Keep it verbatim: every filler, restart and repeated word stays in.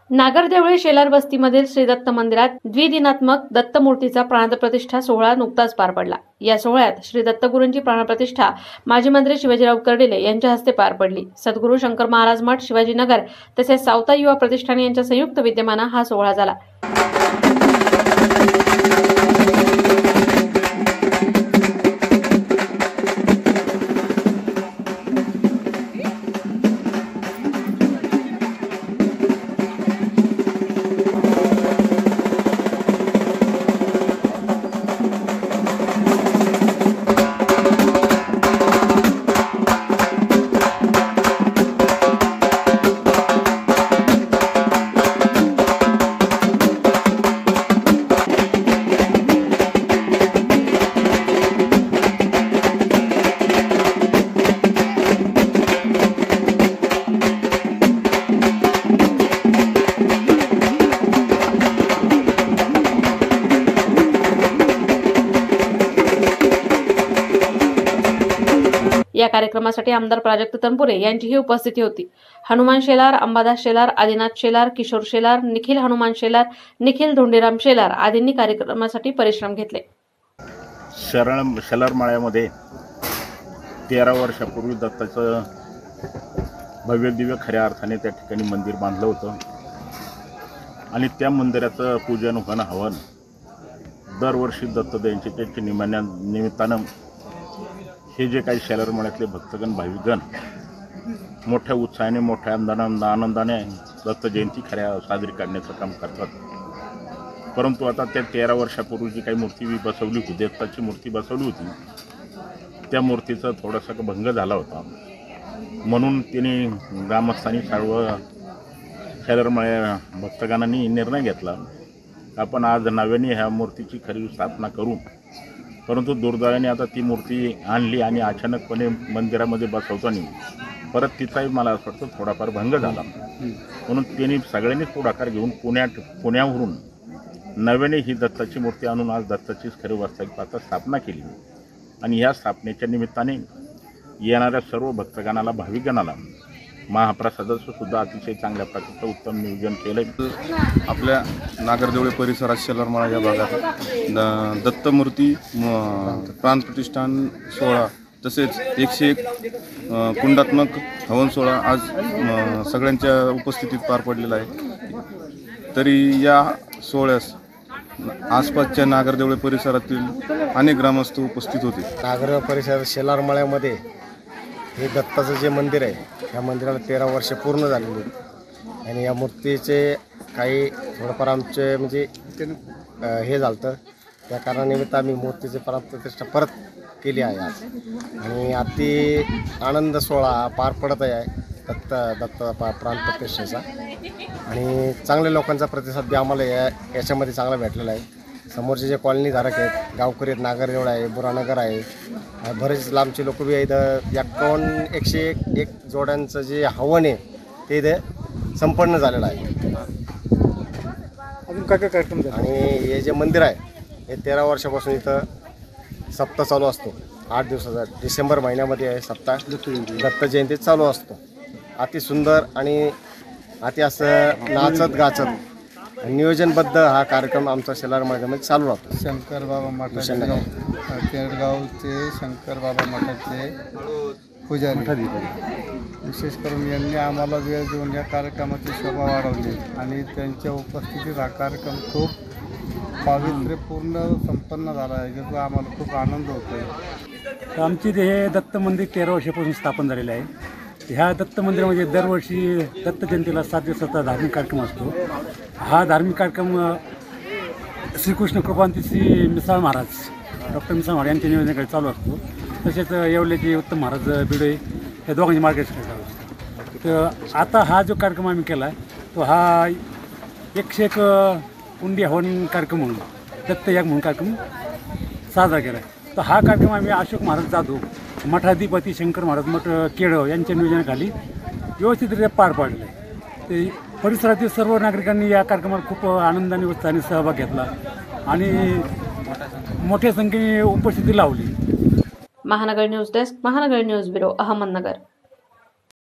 नागरदेवळे शेलार वस्तीमधील श्री दत्त मंदिरात द्विदिनात्मक दत्तमूर्तीचा प्राणप्रतिष्ठा सोहळा नुकताच पार पडला। या सोहळ्यात श्री दत्तगुरूंची प्राणप्रतिष्ठा माजी मंत्री शिवाजीराव कर्डिले यांच्या हस्ते पार पडली। सद्गुरू शंकर महाराज मठ शिवाजीनगर तसेच सावता युवा प्रतिष्ठान यांच्या संयुक्त विद्यमाने हा सोहळा झाला। या कार्यक्रमासाठी आमदार प्राजक्त तनपुरे यांचीही उपस्थिती होती। हनुमान शेलार, अंबादास शेलार, आदिनाथ शेलार, किशोर शेलार, निखिल हनुमान शेलार, निखिल धोंडीराम शेलार आदींनी कार्यक्रमासाठी परिश्रम घेतले। शरण शेलार माळ्यामध्ये तेरा वर्षापूर्वी दत्ताचं भव्य दिव्य खऱ्या अर्थाने त्या ठिकाणी मंदिर बांधलं होतं आणि त्या मंदिराचं पूजन होणं हवन दरवर्षी दत्त जयंतीच्या निमित्तानं हे जे काही शेलार माळ्यातले भक्तगण भाविकगण मोठ्या उत्साहाने मोठ्या आनंदाने आनंदाने दत्त जयंती खऱ्या साजरी करण्याचं काम करतात। परंतु आता त्या तेरा वर्षापूर्वी जी काही मूर्ती बसवली होती, दत्ताची मूर्ती बसवली होती, त्या मूर्तीचा थोडासा भंग झाला होता। म्हणून त्यांनी ग्रामस्थांनी सर्व शेलार माळ्या भक्तगणांनी निर्णय घेतला आपण आज नव्याने ह्या मूर्तीची खरी स्थापना करू। परंतु दुर्दैवाने आता ती मूर्ती आणली आणि अचानकपणे मंदिरामध्ये बसवताना परत तिचाही मला असं वाटतं थोडाफार भंग झाला। म्हणून त्यांनी सगळ्यांनी पुढाकार घेऊन पुण्यात पुण्यावरून नव्याने ही दत्ताची मूर्ती आणून आज दत्ताचीच खरी वास्तविक पाहता स्थापना केली आणि या स्थापनेच्या निमित्ताने येणाऱ्या सर्व भक्तगणाला भाविकगणाला महाप्रसादाचं सुद्धा अतिशय चांगल्या प्रकारचं उत्तम नियोजन केलं। आपल्या नागरदेवळे परिसरात शेलार माळा या भागात दत्तमूर्ती प्राणप्रतिष्ठान सोहळा तसेच एकशे एक कुंडात्मक हवन सोहळा आज सगळ्यांच्या उपस्थितीत पार पडलेला आहे। तरी या सोहळ्यास आसपासच्या नागरदेवळे परिसरातील अनेक ग्रामस्थ उपस्थित होते। नागर परिसरात शेलार माळ्यामध्ये हे दत्ताचं जे मंदिर आहे या मंदिराला तेरा वर्ष पूर्ण झालेली आहेत आणि या मूर्तीचे काही थोडंफार आमचे म्हणजे हे झालं त्या कारणानिमित्त आम्ही मूर्तीचे प्राणप्रतिष्ठा परत केली आहे आज आणि अति आनंद सोहळा पार पडत आहे दत्त दत्त प्राणप्रतिष्ठेचा आणि चांगल्या लोकांचा प्रतिसाद बी आम्हाला या याच्यामध्ये चांगला भेटलेला आहे। समोरचे जे कॉलनीधारक आहेत, गावकरी आहेत, नागरदेवळा आहे, बुरानगर आहे, बरेच लांबचे लोक बी इथं एक्कावन्न एकशे एक एक जोड्यांचं जे हवन आहे ते इथे संपन्न झालेलं आहे। अजून काय काय कार्यक्रम आणि हे जे मंदिर आहे हे तेरा वर्षापासून इथं सप्ताह चालू असतो। आठ दिवसाचा डिसेंबर महिन्यामध्ये आहे सप्ताह दत्त जयंती चालू असतो। अति सुंदर आणि अति असं नाचत गाचत नियोजनबद्ध हा कार्यक्रम आमचा शेलार माळ्यामध्ये चालू राहतो। शंकर बाबा मठाचे केडगावचे शंकर बाबा मठाचे पुजारी विशेष करून यांनी आम्हाला वेळ देऊन या कार्यक्रमाची शोभा वाढवली आणि त्यांच्या उपस्थितीत हा कार्यक्रम खूप पावित्र्यपूर्ण संपन्न झाला आहे, ज्याचा आम्हाला खूप आनंद होतो आहे। आमचे हे दत्त मंदिर तेरा वर्षापासून स्थापन झालेलं आहे। ह्या दत्त मंदिरामध्ये दरवर्षी दत्त जयंतीला सात दिवसाचा धार्मिक कार्यक्रम असतो। हा धार्मिक कार्यक्रम श्रीकृष्ण कृपांती श्री मिसाळ महाराज डॉक्टर मिसाळ महाराज यांच्या नियोजनाकडे चालू असतो। तसेच येवल्याचे उत्तम महाराज बिडे या दोघांची मार्गदर्शन चालू असतो। तर आता हा जो कार्यक्रम आम्ही केला तो हा एकशे एक कुंडी हवन कार्यक्रम म्हणून दत्त याग म्हणून कार्यक्रम साजरा केला आहे। तर हा कार्यक्रम आम्ही अशोक महाराज जाधव मठाधिपती शंकर महाराज मठ केळगाव यांच्या नियोजनाखाली व्यवस्थितरित्या पार पाडले आहे। ते परिसरातील सर्व नागरिकांनी या कार्यक्रमात खूप आनंदाने उत्साहाने सहभाग घेतला आणि मोठ्या संख्येने उपस्थिती लावली। Mahanagar news desk, Mahanagar news bureau, Ahmednagar.